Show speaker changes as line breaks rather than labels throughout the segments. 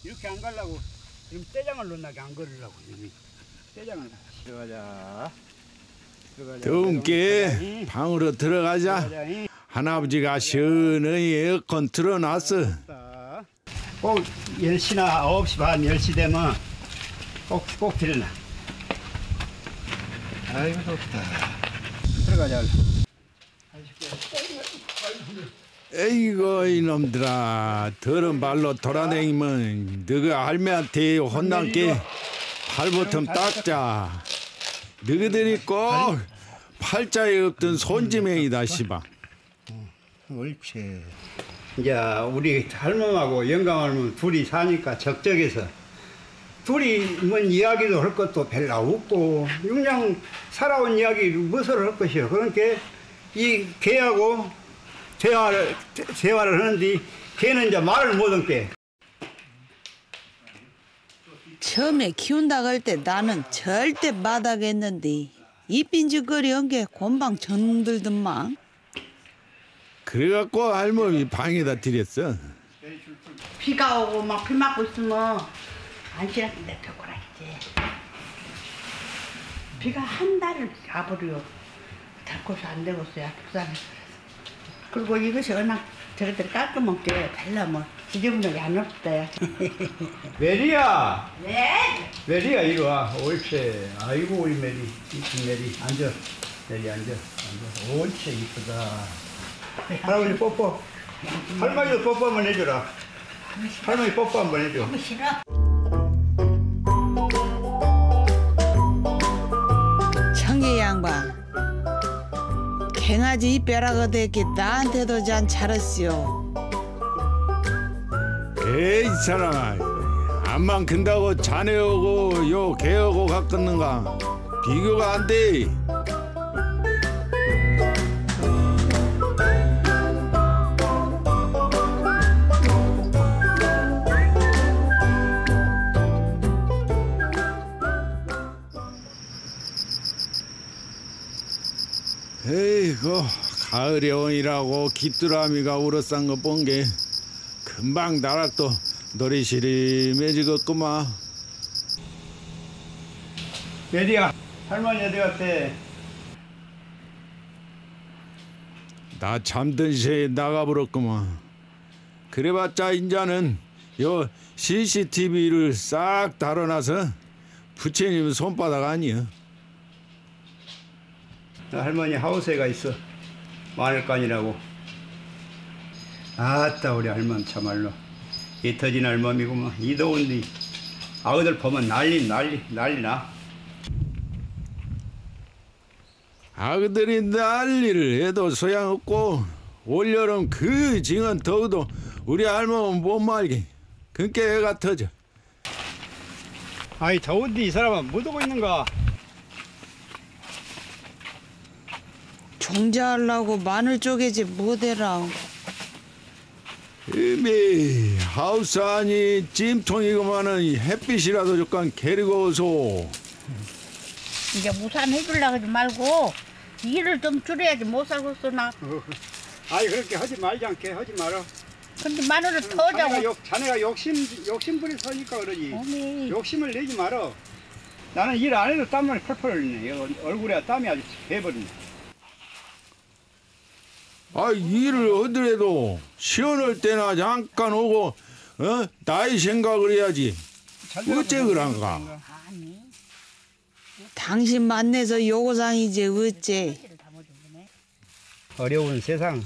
이렇게 안 가려고 지금 떼장을 넣나게 안 걸으려고 이미 떼장을 들어가자.
더운게 방으로 들어가자. 할아버지가 시원히 에어컨 틀어놨어.
꼭 10시나 9시 반 10시 되면 꼭 일어나. 아이고 좋다. 들어가자.
에이고 이놈들아, 더러운 발로 돌아다니면 너가 할매한테 혼난게 발버텀 닦자. 너희들이 꼭 팔자에 없던 손지맹이다 시방.
옳지. 이제 우리 할멈하고 영감할멈 둘이 사니까 적적해서 둘이 뭔 이야기도 할 것도 별로 없고 그냥 살아온 이야기 무엇을 할 것이요. 그러니까 이 개하고 대화를 하는데 개는 이제 말을 못한 게.
처음에 키운다고 할 때 나는 절대 마다겠는데 이빈죽거리 한 게 곤방 전들더만.
그래갖고 할머니 방에다 들였어.
비가 오고 막 비 맞고 있으면 안시락인데 벽고라지. 비가 한 달을 가버려. 닦고서 안 되고서야 부산에. 그리고 이것이 워낙 저것들 깔끔하게 별로 뭐 지저분하게 안 없대.
메리야.
네.
메리야 이리 와. 옳지. 아이고 우리 메리. 메리 앉아. 메리 앉아. 옳지 이쁘다. 할아버지 뽀뽀. 할머니도 뽀뽀 한번 해줘라. 할머니 뽀뽀 한번 해줘.
싫어.
청계 양반, 갱아지 이 벼락어 대기 나한테도 잔 잘했시오.
에이 사람아, 암만 큰다고 자네하고 요 개하고 가깝는가? 비교가 안 돼. 에이고, 가을의 온이라고 귀뚜라미가 울어싼 거 본 게 금방 나락도 노리시림해지겠구만.
메리야, 할머니 어디 갔대?
나 잠든 새에 나가버렸구만. 그래봤자 인자는 요 CCTV를 싹 달아놔서 부처님 손바닥 아니여.
할머니 하우스에가 있어. 마늘간이라고. 아따 우리 할머니 참말로 이 터진 할머니구만. 이 더운데 아이들 보면 난리 나.
아그들이 난리를 해도 소양없고 올여름 그 징은 더워도 우리 할머니는 못 말게. 그니까 애가 터져.
아이 더운데 이 사람은 못 오고 있는가?
종자하려고 마늘 쪼개지 못해라.
이미 하우스 안이 찜통이고만은 햇빛이라도 조금 게리고서.
이제 무산 해주려고 하지 말고 일을 좀 줄여야지 못 살겠어 나.
아이 그렇게 하지 말지 않게 하지 마라.
근데 마늘을 더 자고.
자네가 욕심부리 서니까 그러지.
어미.
욕심을 내지 마라. 나는 일 안 해도 땀을 펄펄 흘리네. 얼굴에 땀이 아주 배버리네.
아, 일을 어디래도 시원할 때나 잠깐 오고 나이 생각을 해야지. 어째 그런가?
아니.
당신 만나서 요구사항이지 어째.
어려운 세상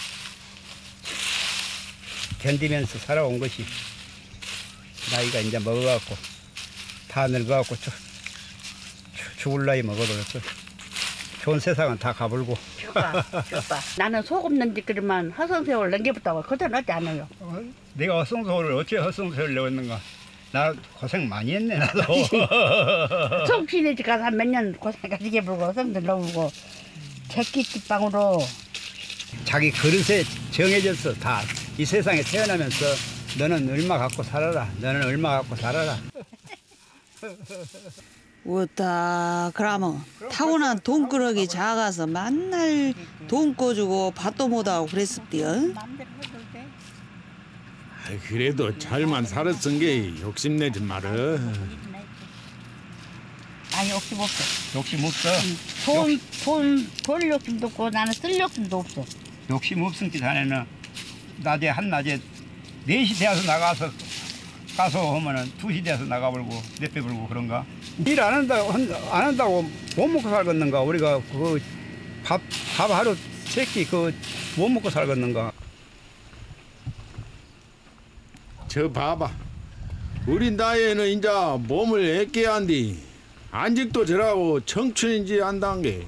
견디면서 살아온 것이 나이가 이제 먹어갖고 다 늙어갖고 죽을 나이 먹어버렸어. 좋은 세상은 다 가불고.
줘봐. 나는 소금 넣는지 그러면 허송세월 넘겨붙다고 그대로 넣지 않아요.
내가 헛성소를 어째 헛성소를 내었는가? 나 고생 많이 했네 나도.
성취네 집 가서 몇 년 고생까지 해보고 허성들 넣고 제끼집방으로.
자기 그릇에 정해졌어. 다 이 세상에 태어나면서 너는 얼마 갖고 살아라. 너는 얼마 갖고 살아라.
웃다 그러면 타고난 돈꾸러기 작아서 맨날 돈 꿔주고 밥도 못하고 그랬을때요.
그래도 잘만 살았은 게 욕심내지 마라.
아니 욕심 없어.
욕심 없어.
돈 벌 욕심도 없고 나는 쓸 욕심도 없어.
욕심 없으니까 자네는 낮에 한낮에 4시 되어서 나가서 하면은 2시 되어서 나가버리고 넷배 벌고 그런가? 일 안 한다고 못 먹고 살겠는가? 우리가 그 밥 하루 3끼 그 못 먹고 살겠는가?
저 봐봐. 우리 나이에는 이제 몸을 애게 한디 안직도 저라고 청춘인지 안단 게.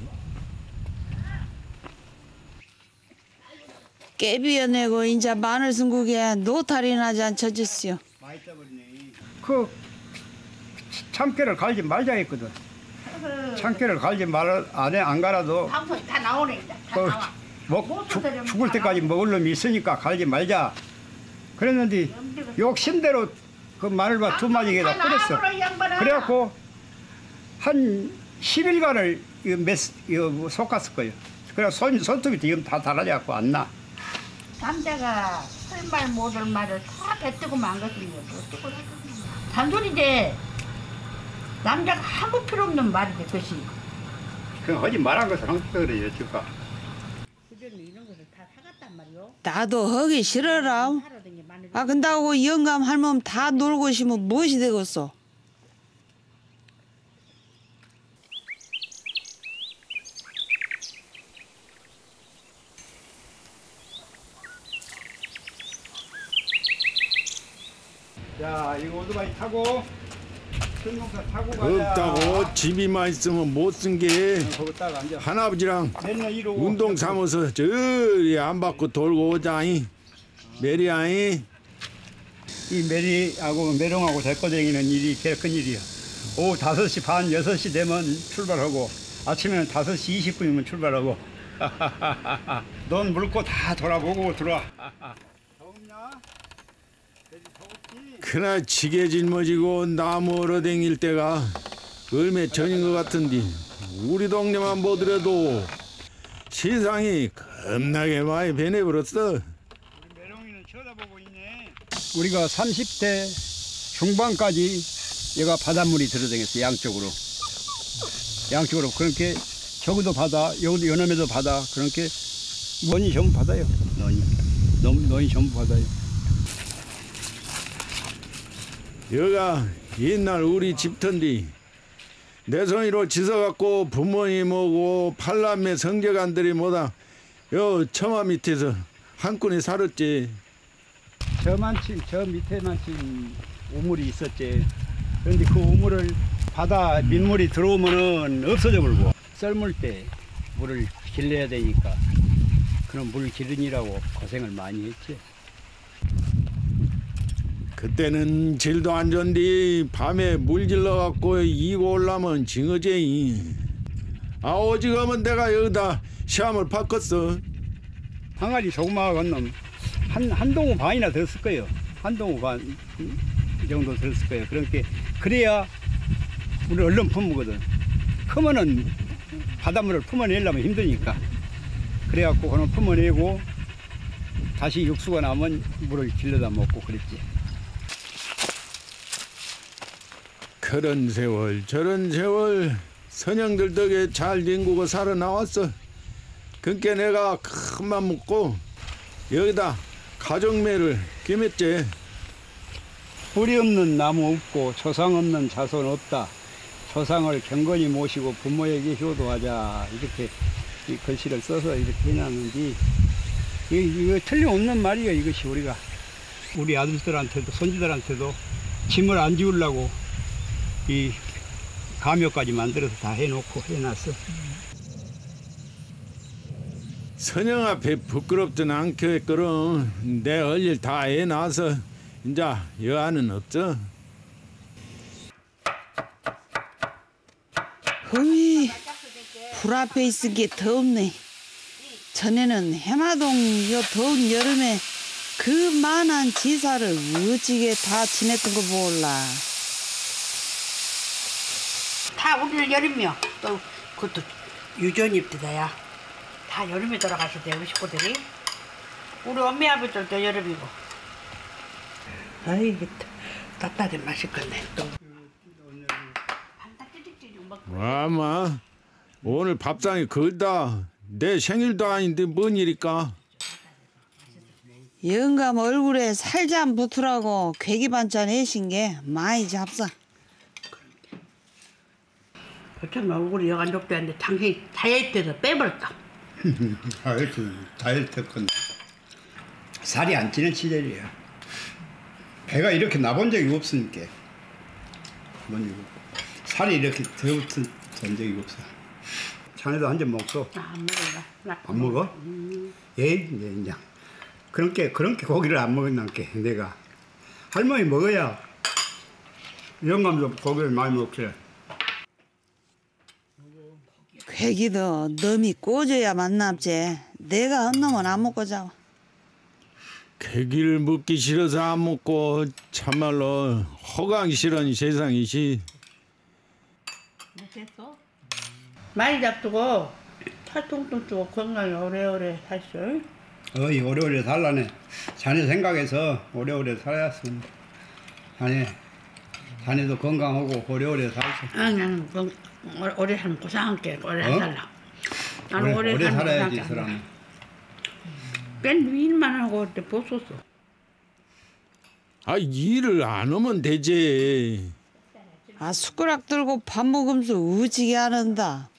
깨비어내고 인자 마늘 순국에 노탈이 나지 않쳐졌어요.
그 참깨를 갈지 말자 했거든. 참깨를 갈지 안 갈아도
방송이 다 나오네 이제. 다
그
나와.
죽을 때까지 먹을 놈이 있으니까 갈지 말자. 그랬는데 욕심대로 그 마늘밭 2마디에다 뿌렸어. 그래갖고 한 10일간을 솎았을 거예요. 그래 손톱이 지금 다 달아져갖고 안 나.
남자가 할 말 못 할 말을 다 뱉고 만 것이면 단순이지. 남자가 아무 필요 없는 말이지 그것이.
그냥 하지 말한 것을 항상 그래요 지금.
이런 것을 다 사갔단 말이요.
나도 하기 싫어라. 아 근다고 영감 할멈 다 놀고 싶으면 무엇이 되겠어?
자 이거 오토바이 타고 승용차 타고 가자.
없다고 집이만 있으면 못 쓴 게
거기 딱 앉아.
할아버지랑
맨날 이러고
운동 삼아서 저리 안 받고 돌고 오자이. 메리아이.
이 메리하고 메롱하고 데리고 다니는 일이 제일 큰 일이야. 오후 5시 반, 6시 되면 출발하고 아침에는 5시 20분이면 출발하고 넌 물고 다 돌아보고 들어와. 더웠냐?
그날 지게 짊어지고 나무 얼어댕길 때가 얼마 전인 것 같은데 우리 동네만 보더라도 세상이 겁나게 많이 변해버렸어.
메롱이는 쳐다보고 있네. 우리가 30대 중반까지 얘가 바닷물이 들어다녔어. 양쪽으로 그렇게 저기도 바다, 여기도 연암에도 바다. 그렇게 논이 전부 바다요. 논이 전부 바다요.
여가 옛날 우리 집터인데 내 손으로 지서갖고 부모님하고 팔남매 성재간들이 뭐다 요 처마 밑에서 한꾼이 살았지.
저 밑에만큼 우물이 있었지. 그런데 그 우물을 바다 민물이 들어오면은 없어져 버리고 썰물 때 물을 길러야 되니까 그런 물 기르느라고 고생을 많이 했지.
그때는 질도 안 좋은데 밤에 물 질러갖고 이고 올라면 징어제이. 아 오지금은 내가 여기다 시험을 바꿨어.
항아리 조그마한 놈 한 동호 반이나 들었을 거예요. 한 동호 반 정도 들었을 거예요. 그러니까 그래야 물을 얼른 품거든. 크면은 바닷물을 품어내려면 힘드니까. 그래갖고 그는 품어내고 다시 육수가 나면 물을 길러다 먹고 그랬지.
그런 세월 저런 세월 선영들 덕에 잘 뒹구고 살아나왔어. 그러니까 내가 큰맘 먹고 여기다 가족매를 끼맸지.
뿌리 없는 나무 없고 조상 없는 자손 없다. 조상을 경건히 모시고 부모에게 효도하자. 이렇게 이 글씨를 써서 이렇게 해놨는데 이거 틀림없는 말이에요. 이것이 우리 아들들한테도 손주들한테도 짐을 안 지우려고 이 가묘까지 만들어서 다 해놓고 해놨어.
선영 앞에 부끄럽진 않겠거든. 내 얼릴 다 해놔서 이제 여한은 없어.
어이 불 앞에 있으기에 덥네. 전에는 해마동 요 더운 여름에 그 만한 지사를 어찌게 다 지냈던 거 몰라.
다 우리는 여름이요. 또 그것도 유전입디다야. 다 여름에 돌아가시대 우리 식구들이. 우리 엄마 아버지도 여름이고. 아이 따뜻하게 맛있겠네 또.
아마 오늘 밥상이 걸다. 내 생일도 아닌데 뭔 일일까?
영감 얼굴에 살잠 붙으라고 괴기 반찬 해신 게 많이 잡사.
그참 얼굴이 여간 좁대는데 당신이 다이어트에서 빼버렸다.
다이어트 건 살이 안 찌는 시절이야. 배가 이렇게 나본 적이 없으니까. 살이 이렇게 더 붙은 적이 없어. 자네도 한 잔 먹어.
안 먹을라.
안 먹어? 예, 이제 그렇게 고기를 안 먹었나게 내가. 할머니 먹어야 영감도 고기를 많이 먹지.
괴기도 놈이 꽂아야 만남지. 내가 한 놈은 안 먹고 자고.
괴기를 먹기 싫어서 안 먹고 참말로 허강 싫은 세상이지.
됐어? 많이 잡수고 살 뚱뚱 찌고 건강히 오래오래 살수.
어이 오래오래 살라네. 자네 생각해서 오래오래 살았어. 자네도 건강하고 오래오래 살수.
나는 오래 사는 고상하게 오래 안 살라. 나는
오래
사는
살아야지
고상하게
사람.
뺀 일만 하고 그때 벗었어.
아 일을 안 하면 되지.
아 숟가락 들고 밥 먹으면서 우지게 하는다.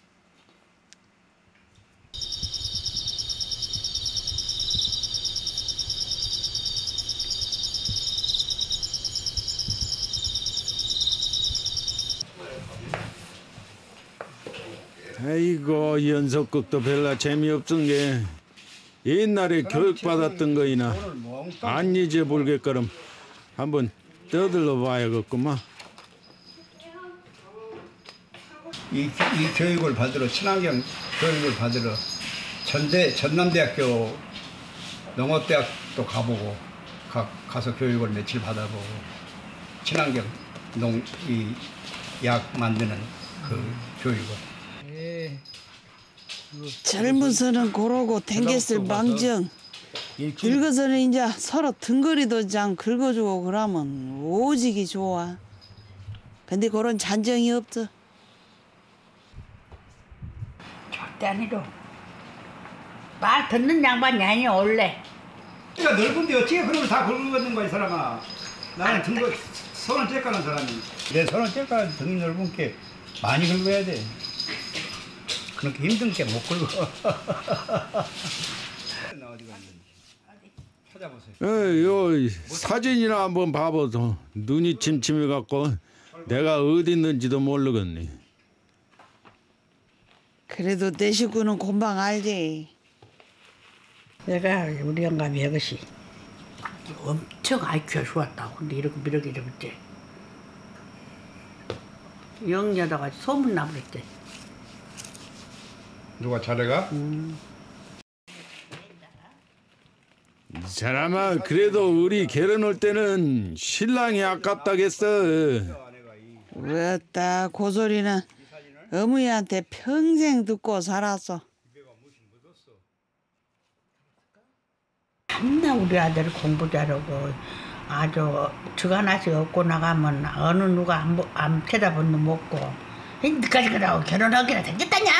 아이고 연속극도 별로 재미없은 게 옛날에 교육받았던 거이나 안 잊어볼게끔 한번 떠들러 봐야겠구만.
이 교육을 받으러 친환경 교육을 받으러 전남대학교 농업대학도 가보고 가서 교육을 며칠 받아보고 친환경 약 만드는 그 교육을.
젊어서는 고르고 댕겼을 망정. 늙어서는 이제 서로 등거리도 장 긁어주고 그러면 오지기 좋아. 근데 그런 잔정이 없어.
절대 아니로. 말 듣는 양반이 아니야 원래.
그러니까 넓은데 어떻게 그런 걸 다 긁어가는 거야 이 사람아. 나는 손을 째까는 사람이. 내 손을 째까는 등이 넓은 게 많이 긁어야 돼. 그렇게 힘든 게 못 긁어. 나 어디 갔는지 찾아보세요.
요 사진이나 한번 봐보소. 눈이 침침해갖고 내가 어디 있는지도 모르겠네.
그래도 내 식구는 금방 알지.
내가 우리 영감이 이것이 엄청 IQ가 좋았다고. 근데 이렇게 잡았지. 영리하다가 소문 나버렸지.
누가 자네가?
이 사람아 그래도 우리 결혼할 때는 신랑이 아깝다겠어.
왜따 고소리는 어머니한테 평생 듣고 살았어.
맨날 우리 아들 공부 잘하고 아주 적 하나씩 얻고 나가면 어느 누가 안 쳐다본 놈 없고 니까지 그러고 결혼하기나 생겼다냐?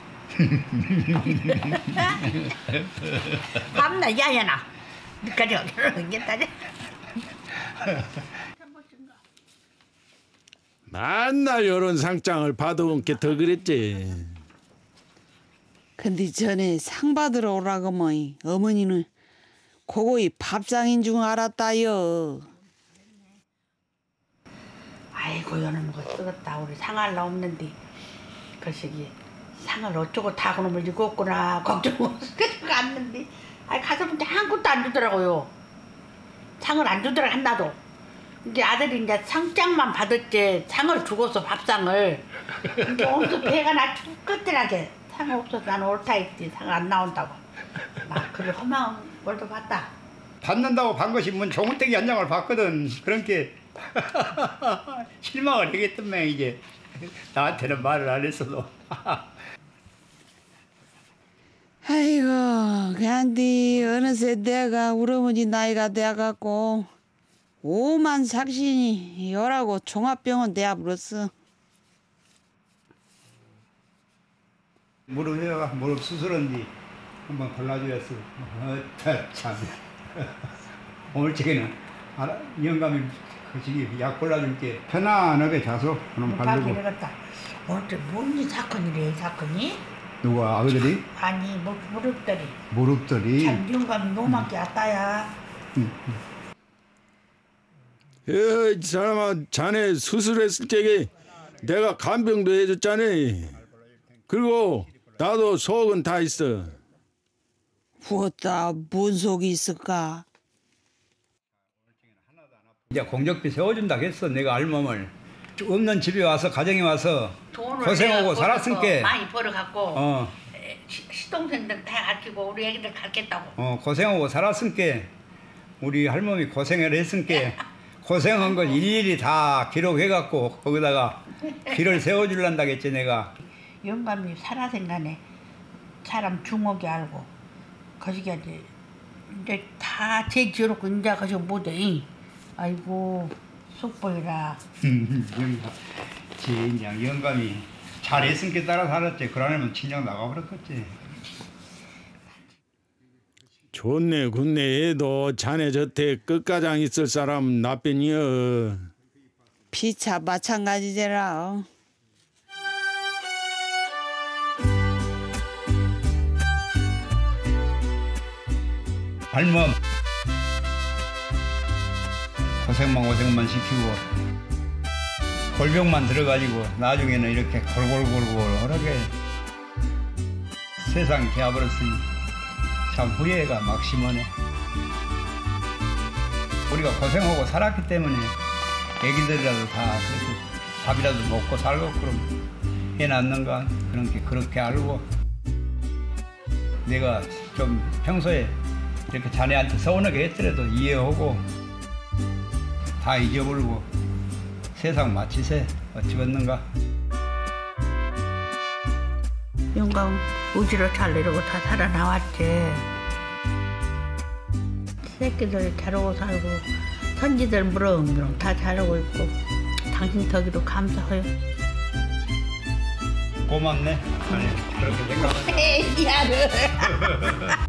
밤낮 야야나 니까지 결혼하겠다냐?
맨날 이런 상장을 받아온 게 더 그랬지.
근데 전에 상 받으러 오라고 뭐 어머니는 고고이 밥상인 줄 알았다요.
아이고 여는 뭐 쓰겠다. 우리 상할 나 없는데 그 시기 상을 어쩌고 다 그놈을 입었구나 걱정하고 갔는데 아이 가서 보니까 아무것도 안 주더라고요. 상을 안 주더라 한나도. 이제 아들이 이제 상장만 받았지 상을 주고서 밥상을. 근데 어디서 배가 나 죽겠더라게. 상 없어서 나는 옳다 했지. 상 안 나온다고. 막 그래 허망한 걸도 봤다.
받는다고 반 것이 뭔 종은떼기 한 장을 받거든. 그렇게 실망을 하겠던만 이제 나한테는 말을 안 했어도.
아이고 그한디 어느새 내가 우리 어머니 나이가 돼갖고 오만 삭신이 열하고 종합병원 대합으로서
무릎 회가 무릎 수술한지 한번 골라줘야지. 참. 오늘 저기는 영감이 그시기 약 골라줄게. 편안하게 자서 그럼 바르고.
되겠다. 어째 뭔 사건이래 이 사건이?
누가 아그들이?
아니 무릎들이.
무릎들이.
참 영감이 너무하게 왔다야.
이 사람아, 자네 수술했을 적에 내가 간병도 해줬잖아. 그리고 나도 속은 다 있어.
무엇다 뭔 속이 있을까?
이제 공적비 세워준다 했어. 내가 알몸을 없는 집에 와서 가정에 와서 고생하고 살았으니까
많이 벌어갖고
어.
시동생들 다 가르치고 우리 애기들 가르쳤다고.
고생하고 살았으니까 우리 할머니 고생을 했으니까 고생한 걸 일일이 다 기록해갖고 거기다가 길을 세워줄란다겠지 내가.
영감이 살아생간에 사람 중옥이 알고 거시기 이제 다 제 지어놓고 이제 거시기 못해. 아이고 속 보이라.
진짜 영감이 잘했으니까 따라 살았지. 그러면 친정 나가버렸겠지.
좋네 군네 애도 자네 저태 끝가장 있을 사람 나뿐이여.
피차 마찬가지제라.
할멈 고생만 시키고 골병만 들어가지고 나중에는 이렇게 골골골골하게 세상 되어버렸으니 참 후회가 막심하네. 우리가 고생하고 살았기 때문에 애기들이라도 다 그렇게 밥이라도 먹고 살고 그럼 해놨는가 그렇게 알고 내가 좀 평소에 이렇게 자네한테 서운하게 했더라도 이해하고 다 잊어버리고 세상 마치세 어찌겠는가.
영감 우지로 잘 내려고 다 살아나왔지. 새끼들 잘하고 살고 선지들 무럭무럭 다 잘하고 있고 당신 덕이로 감사해요.
고맙네. 아니 그렇게 생각하면.
미안해.